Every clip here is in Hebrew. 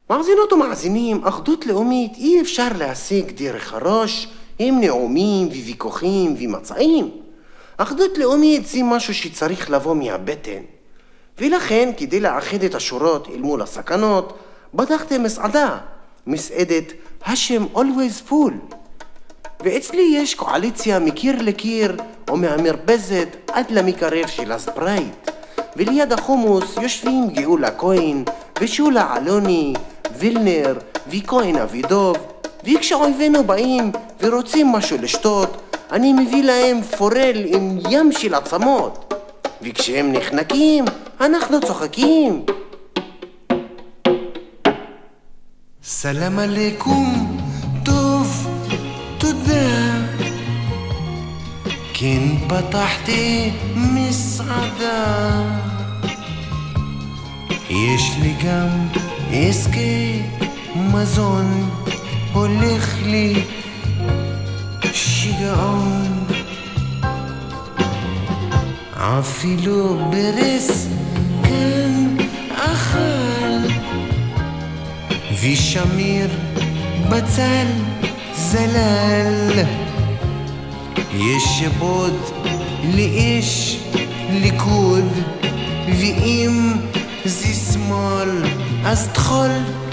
מאזינות ומאזינים, אחדות לאומית אי אפשר להשיג דרך הראש עם נאומים וויכוחים ומצעים. אחדות לאומית זה משהו שצריך לבוא מהבטן. ולכן, כדי לאחד את השורות אל מול הסכנות, בדקתם מסעדה, מסעדת השם always full. ואצלי יש קואליציה מקיר לקיר ומהמרפסת עד למקרב של הספרייט. וליד החומוס יושבים גאולה כהן ושולה אלוני, וילנר וכהן אבידוב. וכשאויבינו באים ורוצים משהו לשתות, אני מביא להם פורל עם ים של עצמות. וכשהם נחנקים, אנחנו צוחקים. סלאם עליכום, טוב, תודה. כן פתחתי מסעדה, יש לי גם עסקי מזון, הולך לי שיגעון. אפילו ברס כאן אכל, ושמיר בצל זלל. יש שבוד לאיש ליכוד, ואם זה שמאל אז תחול.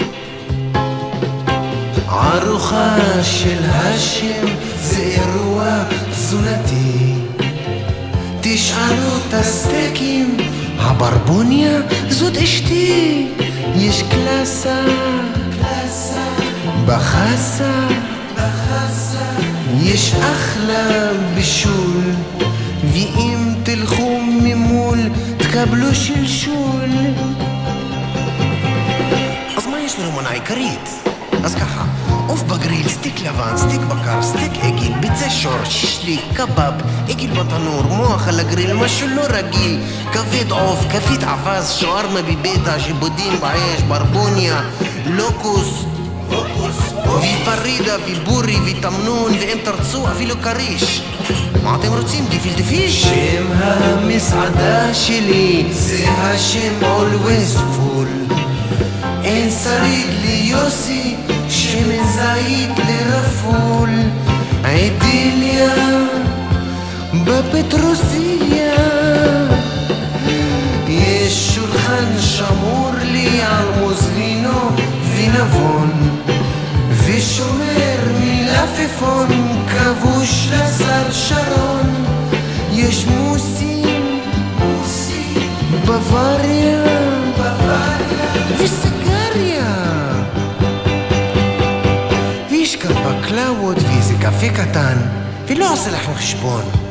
ארוחה של השם זה אירוע תזונתי. תשאלו את הסטייקים, הברבוניה זאת אשתי. יש קלאסה בחסה, יש אחלה בישול, ואם תלכו ממול תקבלו שלשול. אז מה יש לנו מנה עיקרית? אז ככה, עוף בגריל, סטיק לבן, סטיק בקר, סטיק עגיל, ביצי שור, שישליק, קבב, עגיל בתנור, מוח על הגריל, משהו לא רגיל, כבד עוף, כפית אבז, שווארמה בביתה, ז'בודים באש, ברבוניה, לוקוס ופרידה ובורי ותמנון, ואם תרצו אפילו קריש. מה אתם רוצים? גפילטע פיש? שם המסעדה שלי זה השם always full. אין שריד ליוסי, שמן זית לרפול. אידיליה בפטרוסיה, יש שולחן שמור לי על מוזלינו ונבון, ושומר מלפפון כבוש לשר שרון. יש מוסים בוואריה וסגריה, ויש כאן בקלאות ואיזה קפה קטן, ולא עושה לכם חשבון.